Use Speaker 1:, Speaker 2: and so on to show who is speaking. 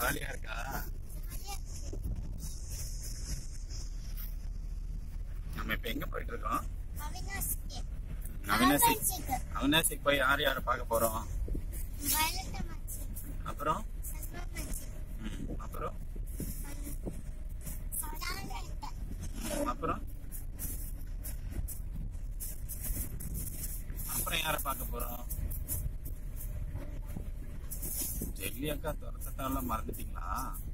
Speaker 1: ஜாலியா இருக்கா? நம்ம இப்ப எங்க போயிட்டு இருக்கோம்? அவினாசிக்கு போய் யார் யார பார்க்க போறோம்? அப்புறம் அப்புறம் அப்புறம் அப்புறம் யார பார்க்க போறோம்? ஜெல்லி அக்கா துரத்தத்தால மறந்துட்டீங்களா?